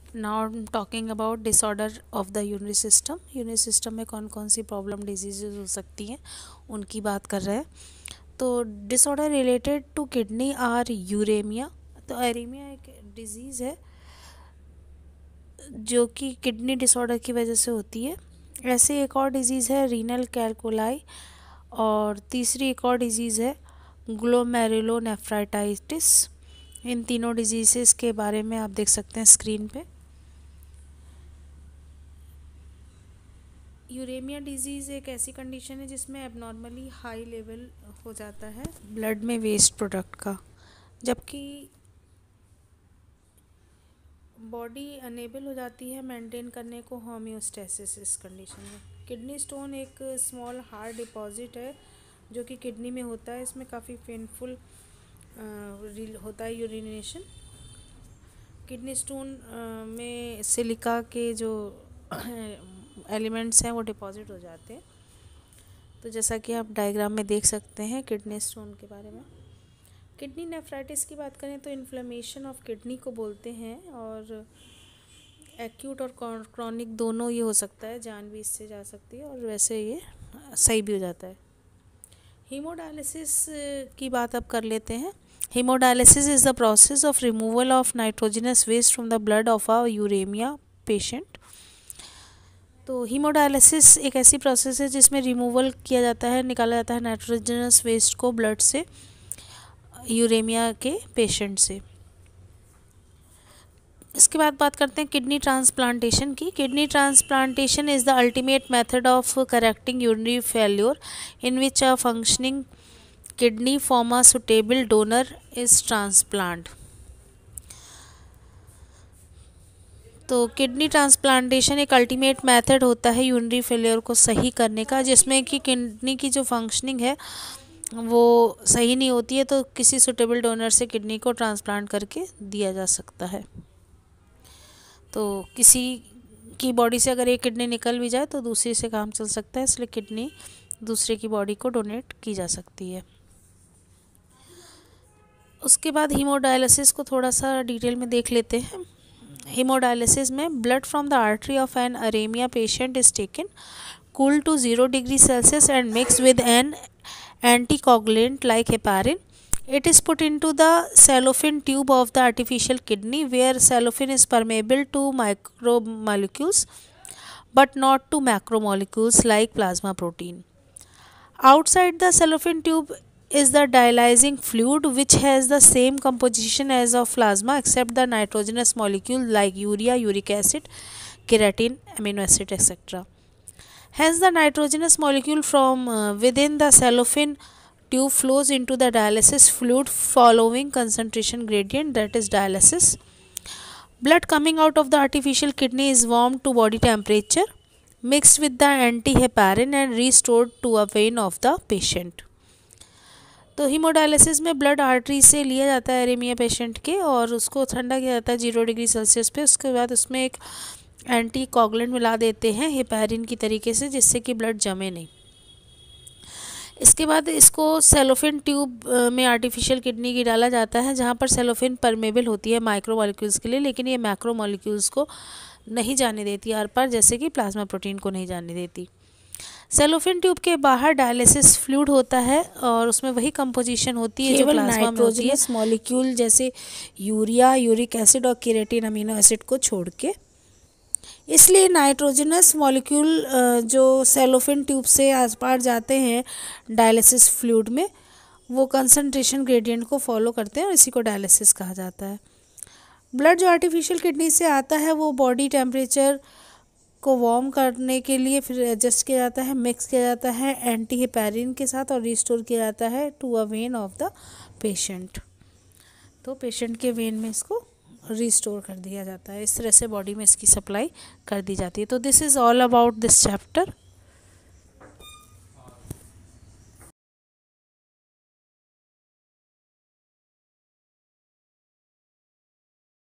Now I am talking about disorder of the urinary system. Urinary system में कौन कौन सी problem diseases हो सकती हैं उनकी बात कर रहे हैं। तो disorder related to kidney are uremia. तो एरीमिया एक डिजीज़ है जो कि किडनी डिसऑर्डर की वजह से होती है। ऐसे एक और डिजीज़ है रीनल कैलकुलाई, और तीसरी एक और डिजीज़ है ग्लोमेरुलोनेफ्राइटिस। इन तीनों डिजीज़ के बारे में आप देख सकते हैं स्क्रीन पे। यूरेमिया डिजीज़ एक ऐसी कंडीशन है जिसमें एबनॉर्मली हाई लेवल हो जाता है ब्लड में वेस्ट प्रोडक्ट का, जबकि बॉडी अनेबल हो जाती है मेंटेन करने को होम्योस्टेसिस इस कंडीशन में। किडनी स्टोन एक स्मॉल हार्ड डिपॉजिट है जो कि किडनी में होता है। इसमें काफ़ी पेनफुल होता है यूरिनेशन। किडनी स्टोन में सिलिका के जो एलिमेंट्स हैं वो डिपॉजिट हो जाते हैं। तो जैसा कि आप डायग्राम में देख सकते हैं किडनी स्टोन के बारे में। किडनी नेफ्राइटिस की बात करें तो इन्फ्लेमेशन ऑफ किडनी को बोलते हैं, और एक्यूट और क्रॉनिक दोनों ये हो सकता है, जान भी इससे जा सकती है और वैसे ये सही भी हो जाता है। हीमोडायलिसिस की बात अब कर लेते हैं। Haemodialysis is the process of removal of nitrogenous waste from the blood of a uremia patient. तो हीमोडायलिसिस एक ऐसी प्रोसेस है जिसमें रिमूवल किया जाता है, निकाला जाता है नाइट्रोजनस वेस्ट को ब्लड से यूरेमिया के पेशेंट से। इसके बाद बात करते हैं किडनी ट्रांसप्लांटेशन की। Kidney transplantation is the ultimate method of correcting urinary failure in which a functioning kidney from a suitable donor is transplant. तो किडनी ट्रांसप्लांटेशन एक अल्टीमेट मेथड होता है यूरिनरी फेलियर को सही करने का, जिसमें कि किडनी की जो फंक्शनिंग है वो सही नहीं होती है, तो किसी सुटेबल डोनर से किडनी को ट्रांसप्लांट करके दिया जा सकता है। तो किसी की बॉडी से अगर एक किडनी निकल भी जाए तो दूसरी से काम चल सकता है, इसलिए किडनी दूसरे की बॉडी को डोनेट की जा सकती है। उसके बाद हीमोडायलिसिस को थोड़ा सा डिटेल में देख लेते हैं। हीमोडायलिसिस में blood from the artery of an uremia patient is taken, cooled to 0 degree Celsius and mixed with an anticoagulant like heparin. It is put into the cellophane tube of the artificial kidney, where cellophane is permeable to micromolecules but not to macromolecules like plasma protein. Outside the cellophane tube is the dialyzing fluid, which has the same composition as of plasma except the nitrogenous molecule like urea, uric acid, creatine, amino acid, etc. Hence, the nitrogenous molecule from within the cellophane tube flows into the dialysis fluid following concentration gradient, that is dialysis. Blood coming out of the artificial kidney is warmed to body temperature, mixed with the antiheparin and restored to a vein of the patient. तो haemodialysis में blood artery से लिया जाता है एरीमिया patient के, और उसको ठंडा किया जाता है 0 डिग्री सेल्सियस पे। उसके बाद उसमें एक एंटी कोगुलेंट मिला देते हैं हेपारिन की तरीके से, जिससे कि ब्लड जमे नहीं। इसके बाद इसको सेलोफेन ट्यूब में आर्टिफिशियल किडनी की डाला जाता है, जहाँ पर सेलोफेन परमेबल होती है माइक्रो मॉलिक्यूल्स के लिए, लेकिन ये मैक्रो मॉलिक्यूल्स को नहीं जाने देती आर पार, जैसे कि प्लाज्मा प्रोटीन को नहीं जाने देती। सेलोफेन ट्यूब के बाहर डायलिसिस फ्लूइड होता है और उसमें वही कंपोजिशन होती है जो प्लाज्मा में होती है, मॉलिक्यूल जैसे यूरिया, यूरिक एसिड और केराटिन अमीनो एसिड को छोड़ के। इसलिए नाइट्रोजनस मॉलिक्यूल जो सेलोफेन ट्यूब से आस पार जाते हैं डायलिसिस फ्लूइड में, वो कंसंट्रेशन ग्रेडियंट को फॉलो करते हैं और इसी को डायलिसिस कहा जाता है। ब्लड जो आर्टिफिशियल किडनी से आता है वो बॉडी टेम्परेचर को वार्म करने के लिए फिर एडजस्ट किया जाता है, मिक्स किया जाता है एंटी हेपारिन के साथ और रिस्टोर किया जाता है to a vein of the patient. तो पेशेंट के वेन में इसको रिस्टोर कर दिया जाता है। इस तरह से बॉडी में इसकी सप्लाई कर दी जाती है। तो this is all about this chapter.